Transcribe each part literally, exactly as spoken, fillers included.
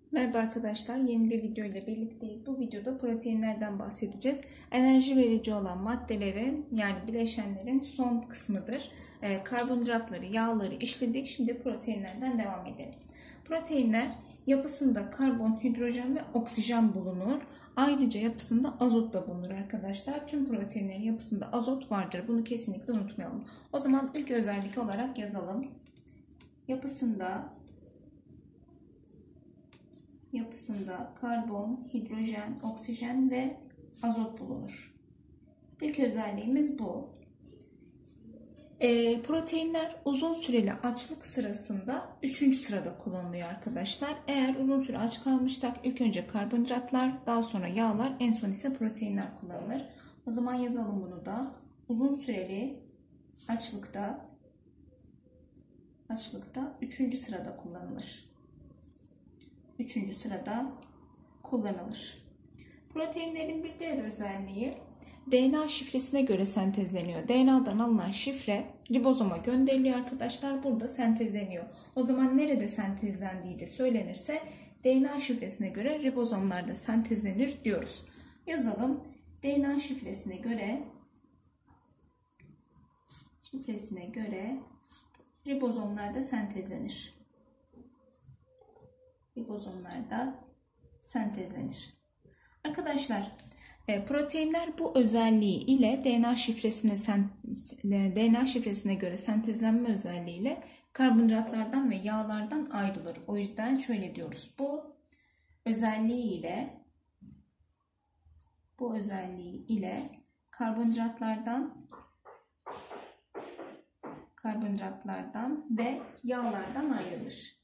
Merhaba arkadaşlar, yeni bir video ile birlikteyiz. Bu videoda proteinlerden bahsedeceğiz. Enerji verici olan maddelerin yani bileşenlerin son kısmıdır. Ee, karbonhidratları, yağları işledik. Şimdi proteinlerden devam edelim. Proteinler yapısında karbon, hidrojen ve oksijen bulunur. Ayrıca yapısında azot da bulunur arkadaşlar. Tüm proteinlerin yapısında azot vardır. Bunu kesinlikle unutmayalım. O zaman ilk özellik olarak yazalım. Yapısında Yapısında karbon, hidrojen, oksijen ve azot bulunur. İlk özelliğimiz bu. E, proteinler uzun süreli açlık sırasında üçüncü sırada kullanılıyor arkadaşlar. Eğer uzun süre aç kalmışsak ilk önce karbonhidratlar, daha sonra yağlar, en son ise proteinler kullanılır. O zaman yazalım bunu da. Uzun süreli açlıkta açlıkta üçüncü sırada kullanılır. Üçüncü sırada kullanılır. Proteinlerin bir diğer özelliği D N A şifresine göre sentezleniyor. D N A'dan alınan şifre ribozoma gönderiliyor arkadaşlar. Burada sentezleniyor. O zaman nerede sentezlendiği de söylenirse D N A şifresine göre ribozomlarda sentezlenir diyoruz. Yazalım. D N A şifresine göre şifresine göre ribozomlarda sentezlenir. Ribozomlarda sentezlenir. Arkadaşlar proteinler bu özelliği ile D N A şifresine D N A şifresine göre sentezlenme özelliğiyle karbonhidratlardan ve yağlardan ayrılır. O yüzden şöyle diyoruz. Bu özelliği ile bu özelliği ile karbonhidratlardan karbonhidratlardan ve yağlardan ayrılır.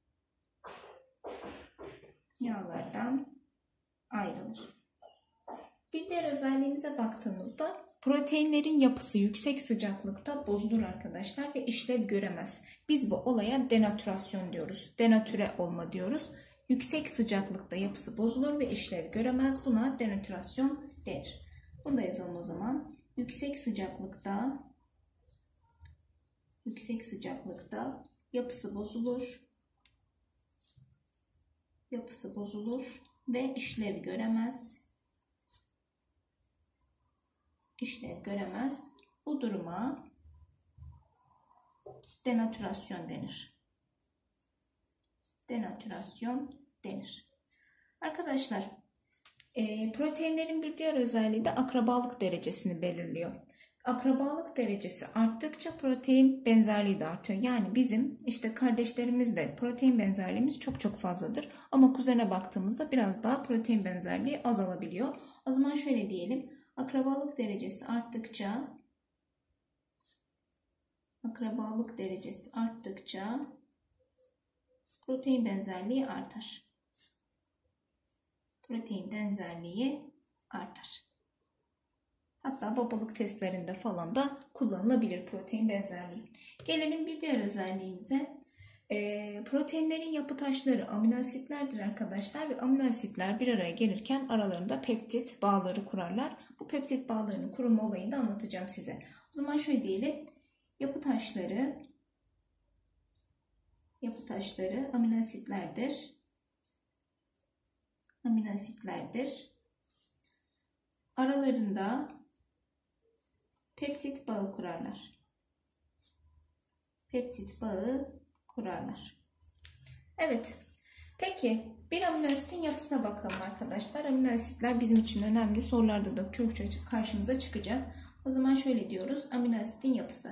Yağlardan ayrılır. Bir diğer özelliğimize baktığımızda proteinlerin yapısı yüksek sıcaklıkta bozulur arkadaşlar ve işlev göremez. Biz bu olaya denatürasyon diyoruz. Denatüre olma diyoruz. Yüksek sıcaklıkta yapısı bozulur ve işlev göremez. Buna denatürasyon denir. Bunu da yazalım o zaman. Yüksek sıcaklıkta yüksek sıcaklıkta yapısı bozulur. Yapısı bozulur ve işlev göremez. İşlev göremez. Bu duruma denatürasyon denir. Denatürasyon denir. Arkadaşlar, e, proteinlerin bir diğer özelliği de akrabalık derecesini belirliyor. Akrabalık derecesi arttıkça protein benzerliği de artıyor. Yani bizim işte kardeşlerimizle protein benzerliğimiz çok çok fazladır. Ama kuzene baktığımızda biraz daha protein benzerliği azalabiliyor. O zaman şöyle diyelim. Akrabalık derecesi arttıkça akrabalık derecesi arttıkça protein benzerliği artar. Protein benzerliği artar. Hatta babalık testlerinde falan da kullanılabilir protein benzerliği. Gelelim bir diğer özelliğimize. E, proteinlerin yapı taşları amino asitlerdir arkadaşlar ve amino asitler bir araya gelirken aralarında peptit bağları kurarlar. Bu peptit bağlarının kurulma olayını da anlatacağım size. O zaman şöyle diyelim. Yapı taşları yapı taşları amino asitlerdir. Amino asitlerdir. Aralarında peptit bağı kurarlar. Peptit bağı kurarlar. Evet. Peki bir amino asitin yapısına bakalım arkadaşlar. Amino asitler bizim için önemli. Sorularda da çok çok karşımıza çıkacak. O zaman şöyle diyoruz. Amino asitin yapısı.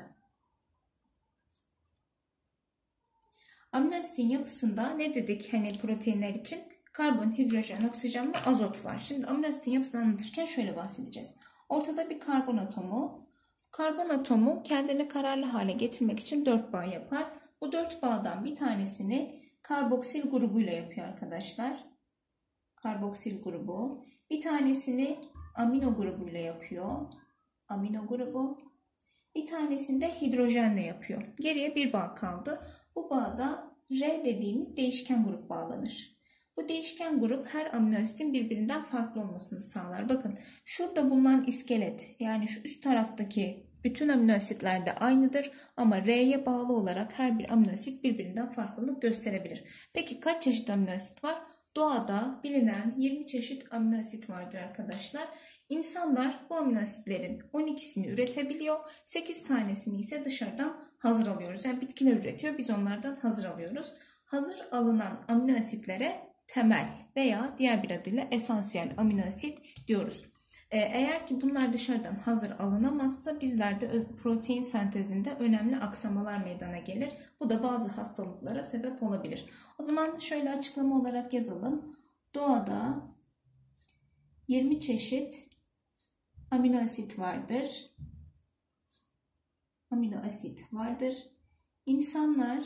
Amino asitin yapısında ne dedik hani proteinler için? Karbon, hidrojen, oksijen ve azot var. Şimdi amino asitin yapısını anlatırken şöyle bahsedeceğiz. Ortada bir karbon atomu. Karbon atomu kendini kararlı hale getirmek için dört bağ yapar. Bu dört bağdan bir tanesini karboksil grubuyla yapıyor arkadaşlar. Karboksil grubu. Bir tanesini amino grubuyla yapıyor. Amino grubu. Bir tanesini de hidrojenle yapıyor. Geriye bir bağ kaldı. Bu bağda R dediğimiz değişken grup bağlanır. Bu değişken grup her amino asitin birbirinden farklı olmasını sağlar. Bakın şurada bulunan iskelet yani şu üst taraftaki bütün amino asitler de aynıdır ama R'ye bağlı olarak her bir amino asit birbirinden farklılık gösterebilir. Peki kaç çeşit amino asit var? doğada bilinen yirmi çeşit amino asit vardır arkadaşlar. İnsanlar bu amino asitlerin on ikisini üretebiliyor. sekiz tanesini ise dışarıdan hazır alıyoruz. Yani bitkiler üretiyor. Biz onlardan hazır alıyoruz. Hazır alınan amino asitlere temel veya diğer bir adıyla esansiyel amino asit diyoruz. Eğer ki bunlar dışarıdan hazır alınamazsa bizlerde protein sentezinde önemli aksamalar meydana gelir. Bu da bazı hastalıklara sebep olabilir. O zaman şöyle açıklama olarak yazalım. Doğada yirmi çeşit amino asit vardır. Amino asit vardır. İnsanlar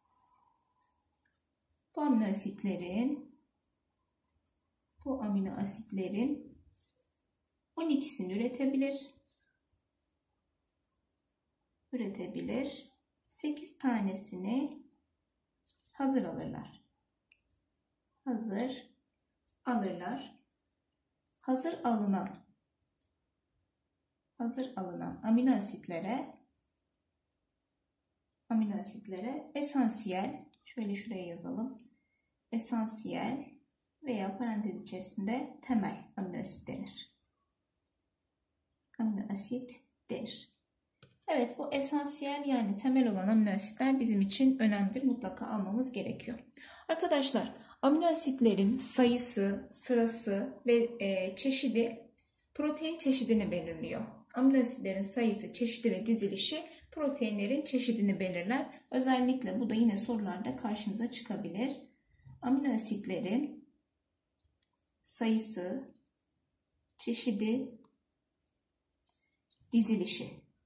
bu amino asitlerin bu amino asitlerin on ikisini üretebilir. Üretebilir. sekiz tanesini hazır alırlar. Hazır alırlar. Hazır alınan hazır alınan amino asitlere amino asitlere esansiyel, şöyle şuraya yazalım. Esansiyel veya parantez içerisinde temel amino asit denir. Amino asit denir. Evet, bu esansiyel yani temel olan amino asitler bizim için önemlidir. Mutlaka almamız gerekiyor. Arkadaşlar, amino asitlerin sayısı, sırası ve e, çeşidi protein çeşidini belirliyor. Amino asitlerin sayısı, çeşidi ve dizilişi proteinlerin çeşidini belirler. Özellikle bu da yine sorularda karşınıza çıkabilir. Amino asitlerin sayısı, çeşidi, dizilişi.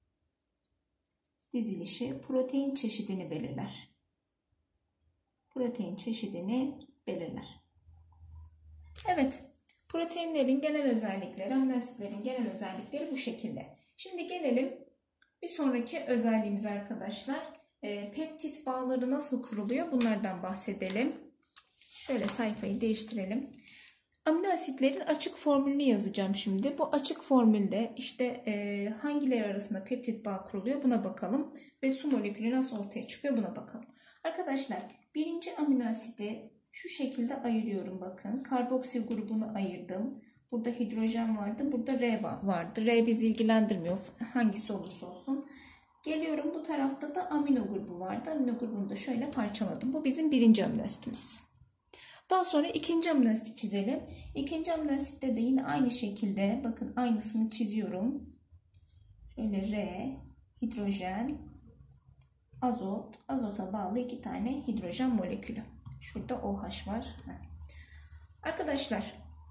Dizilişi protein çeşidini belirler. Protein çeşidini belirler. Evet, proteinlerin genel özellikleri, amino asitlerin genel özellikleri bu şekilde. Şimdi gelelim bir sonraki özelliğimize arkadaşlar. E, peptit bağları nasıl kuruluyor? Bunlardan bahsedelim. Şöyle sayfayı değiştirelim. Amino asitlerin açık formülünü yazacağım şimdi. Bu açık formülde işte e, hangileri arasında peptit bağ kuruluyor buna bakalım. Ve su molekülü nasıl ortaya çıkıyor buna bakalım. Arkadaşlar, birinci amino asiti şu şekilde ayırıyorum bakın. Karboksil grubunu ayırdım. Burada hidrojen vardı. Burada R vardı. R bizi ilgilendirmiyor. Hangisi olursa olsun. Geliyorum, bu tarafta da amino grubu vardı. Amino grubunu da şöyle parçaladım. Bu bizim birinci amino asitimiz. Daha sonra ikinci amino asiti çizelim. İkinci amino asitte de yine aynı şekilde bakın aynısını çiziyorum. Şöyle R, hidrojen, azot, azota bağlı iki tane hidrojen molekülü. Şurada OH var. Arkadaşlar,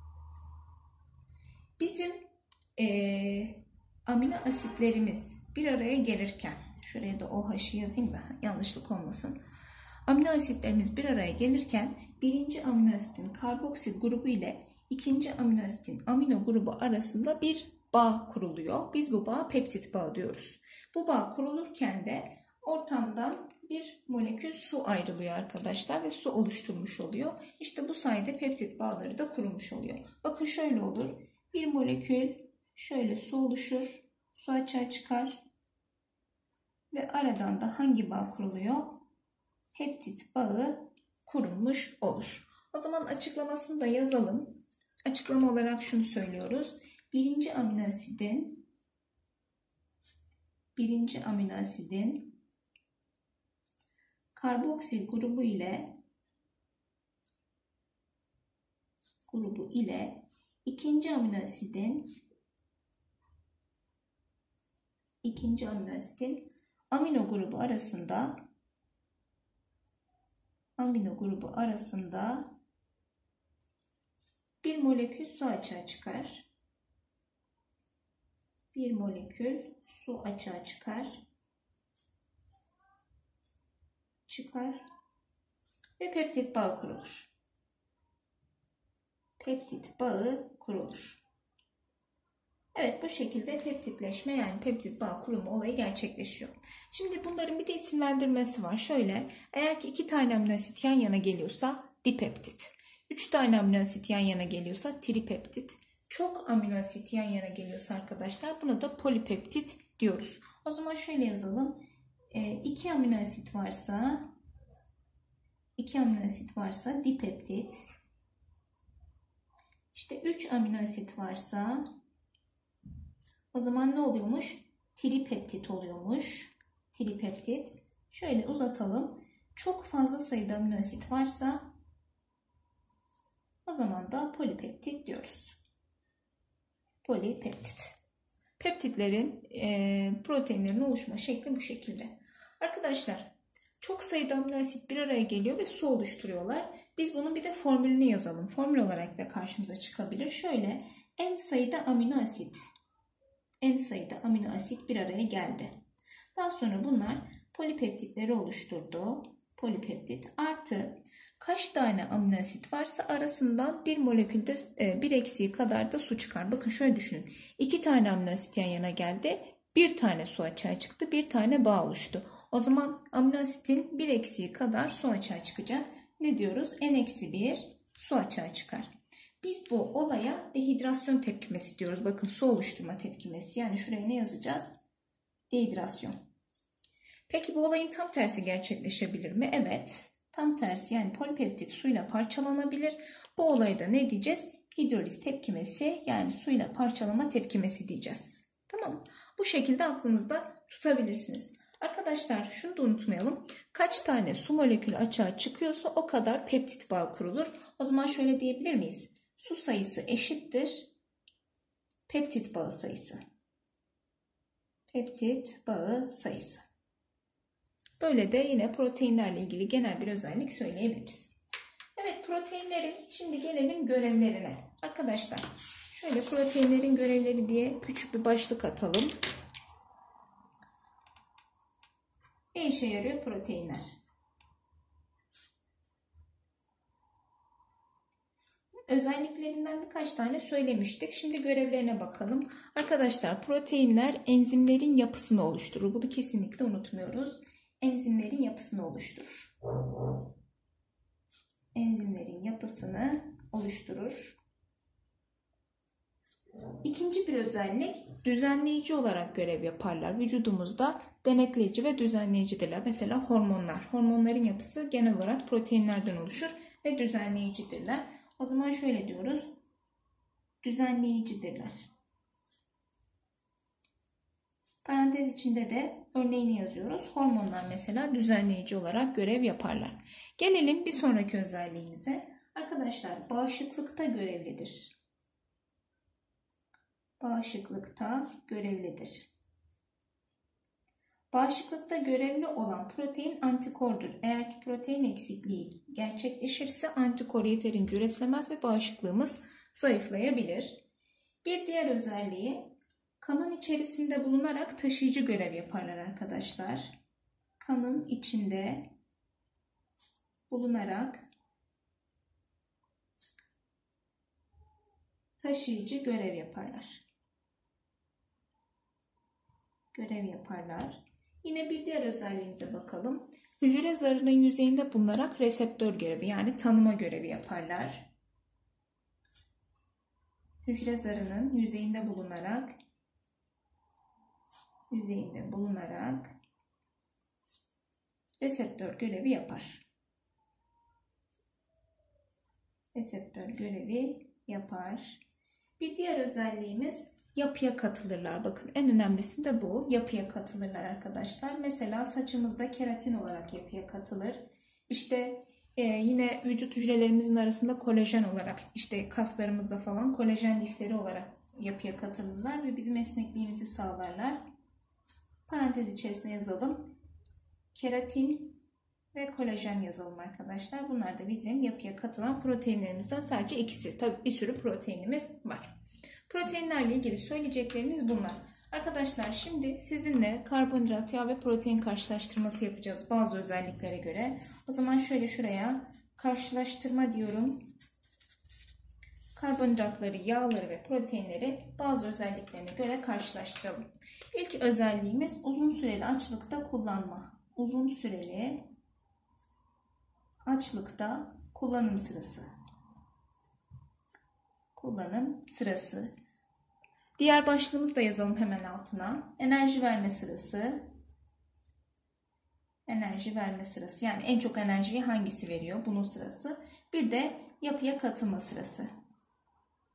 bizim e, amino asitlerimiz bir araya gelirken, şuraya da OH'ı yazayım da yanlışlık olmasın. Amino asitlerimiz bir araya gelirken birinci amino asitin karboksil grubu ile ikinci amino asitin amino grubu arasında bir bağ kuruluyor. Biz bu bağa peptit bağı diyoruz. Bu bağ kurulurken de ortamdan bir molekül su ayrılıyor arkadaşlar ve su oluşturmuş oluyor. İşte bu sayede peptit bağları da kurulmuş oluyor. Bakın şöyle olur. Bir molekül şöyle su oluşur. Su açığa çıkar. Ve aradan da hangi bağ kuruluyor? Peptit bağı kurulmuş olur. O zaman açıklamasını da yazalım. Açıklama olarak şunu söylüyoruz. Birinci amino asidin birinci amino asidin karboksil grubu ile grubu ile ikinci amino asidin ikinci amino asidin amino grubu arasında amino grubu arasında bir molekül su açığa çıkar. Bir molekül su açığa çıkar. Çıkar. Ve peptit bağı kurulur. Peptit bağı kurulur. Evet, bu şekilde peptitleşme yani peptit bağ kurumu olayı gerçekleşiyor. Şimdi bunların bir de isimlendirmesi var. Şöyle, eğer ki iki tane amino asit yan yana geliyorsa dipeptit. üç tane amino asit yan yana geliyorsa tripeptit. Çok amino asit yan yana geliyorsa arkadaşlar buna da polipeptit diyoruz. O zaman şöyle yazalım. iki amino asit varsa iki amino asit varsa dipeptit. İşte üç amino asit varsa o zaman ne oluyormuş? Tripeptit oluyormuş. Tripeptit. Şöyle uzatalım. Çok fazla sayıda amino asit varsa o zaman da polipeptit diyoruz. Polipeptit. Peptitlerin e, proteinlerin oluşma şekli bu şekilde. Arkadaşlar çok sayıda amino asit bir araya geliyor ve su oluşturuyorlar. Biz bunun bir de formülünü yazalım. Formül olarak da karşımıza çıkabilir. Şöyle en sayıda amino asit. En sayıda amino asit bir araya geldi. Daha sonra bunlar polipeptitleri oluşturdu. Polipeptit artı kaç tane amino asit varsa arasından bir molekülde bir eksiği kadar da su çıkar. Bakın şöyle düşünün. İki tane amino asit yan yana geldi. Bir tane su açığa çıktı. Bir tane bağ oluştu. O zaman amino asitin bir eksiği kadar su açığa çıkacak. Ne diyoruz? N eksi bir su açığa çıkar. Biz bu olaya dehidrasyon tepkimesi diyoruz. Bakın su oluşturma tepkimesi. Yani şuraya ne yazacağız? Dehidrasyon. Peki bu olayın tam tersi gerçekleşebilir mi? Evet. Tam tersi, yani polipeptit suyla parçalanabilir. Bu olayda ne diyeceğiz? Hidroliz tepkimesi, yani suyla parçalama tepkimesi diyeceğiz. Tamam mı? Bu şekilde aklınızda tutabilirsiniz. Arkadaşlar şunu da unutmayalım. Kaç tane su molekülü açığa çıkıyorsa o kadar peptit bağı kurulur. O zaman şöyle diyebilir miyiz? Su sayısı eşittir peptit bağı sayısı. Peptit bağı sayısı. Böyle de yine proteinlerle ilgili genel bir özellik söyleyebiliriz. Evet, proteinlerin şimdi gelelim görevlerine. Arkadaşlar şöyle proteinlerin görevleri diye küçük bir başlık atalım. Ne işe yarıyor proteinler? Özelliklerinden birkaç tane söylemiştik. Şimdi görevlerine bakalım. Arkadaşlar proteinler enzimlerin yapısını oluşturur. Bunu kesinlikle unutmuyoruz. Enzimlerin yapısını oluşturur. Enzimlerin yapısını oluşturur. İkinci bir özellik, düzenleyici olarak görev yaparlar. Vücudumuzda denetleyici ve düzenleyicidirler. Mesela hormonlar. Hormonların yapısı genel olarak proteinlerden oluşur ve düzenleyicidirler. O zaman şöyle diyoruz. Düzenleyicidirler. Parantez içinde de örneğini yazıyoruz. Hormonlar mesela düzenleyici olarak görev yaparlar. Gelelim bir sonraki özelliğimize. Arkadaşlar bağışıklıkta görevlidir. Bağışıklıkta görevlidir. Bağışıklıkta görevli olan protein antikordur. Eğer ki protein eksikliği gerçekleşirse antikor yeterince üretilemez ve bağışıklığımız zayıflayabilir. Bir diğer özelliği, kanın içerisinde bulunarak taşıyıcı görev yaparlar arkadaşlar. Kanın içinde bulunarak taşıyıcı görev yaparlar. Görev yaparlar. Yine bir diğer özelliğimize bakalım. Hücre zarının yüzeyinde bulunarak reseptör görevi, yani tanıma görevi yaparlar. Hücre zarının yüzeyinde bulunarak yüzeyinde bulunarak reseptör görevi yapar. Reseptör görevi yapar. Bir diğer özelliğimiz yapıya katılırlar. Bakın en önemlisi de bu. Yapıya katılırlar arkadaşlar. Mesela saçımızda keratin olarak yapıya katılır. İşte e, yine vücut hücrelerimizin arasında kolajen olarak, işte kaslarımızda falan kolajen lifleri olarak yapıya katılırlar ve bizim esnekliğimizi sağlarlar. Parantez içerisine yazalım. Keratin ve kolajen yazalım arkadaşlar. Bunlar da bizim yapıya katılan proteinlerimizden sadece ikisi. Tabii bir sürü proteinimiz var. Proteinlerle ilgili söyleyeceklerimiz bunlar. Arkadaşlar şimdi sizinle karbonhidrat, yağ ve protein karşılaştırması yapacağız bazı özelliklere göre. O zaman şöyle şuraya karşılaştırma diyorum. Karbonhidratları, yağları ve proteinleri bazı özelliklerine göre karşılaştıralım. İlk özelliğimiz uzun süreli açlıkta kullanma. Uzun süreli açlıkta kullanım sırası. Kullanım sırası. Diğer başlığımızı da yazalım hemen altına. Enerji verme sırası. Enerji verme sırası. Yani en çok enerjiyi hangisi veriyor? Bunun sırası. Bir de yapıya katılma sırası.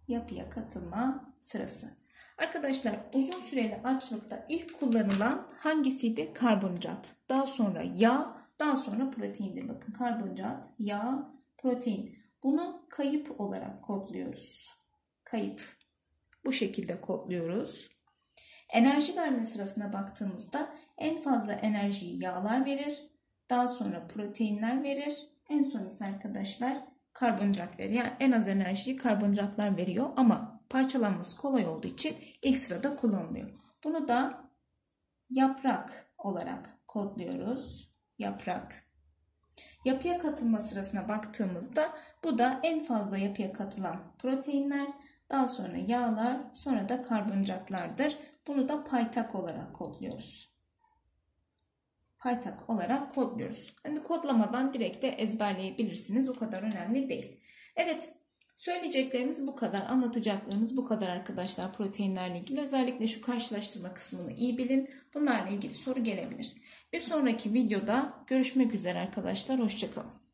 yapıya katılma sırası. Arkadaşlar uzun süreli açlıkta ilk kullanılan hangisiydi? Karbonhidrat. Daha sonra yağ, daha sonra proteindir. Bakın karbonhidrat, yağ, protein. Bunu kayıp olarak kodluyoruz. Kayıp. Bu şekilde kodluyoruz. Enerji verme sırasına baktığımızda en fazla enerjiyi yağlar verir. Daha sonra proteinler verir. En son ise arkadaşlar karbonhidrat verir. Yani en az enerjiyi karbonhidratlar veriyor ama parçalanması kolay olduğu için ilk sırada kullanılıyor. Bunu da yaprak olarak kodluyoruz. Yaprak. Yapıya katılma sırasına baktığımızda bu da en fazla yapıya katılan proteinler, daha sonra yağlar, sonra da karbonhidratlardır. Bunu da paytak olarak kodluyoruz. Paytak olarak kodluyoruz. Yani kodlamadan direkt de ezberleyebilirsiniz. O kadar önemli değil. Evet, söyleyeceklerimiz bu kadar. Anlatacaklarımız bu kadar arkadaşlar proteinlerle ilgili. Özellikle şu karşılaştırma kısmını iyi bilin. Bunlarla ilgili soru gelebilir. Bir sonraki videoda görüşmek üzere arkadaşlar. Hoşça kalın.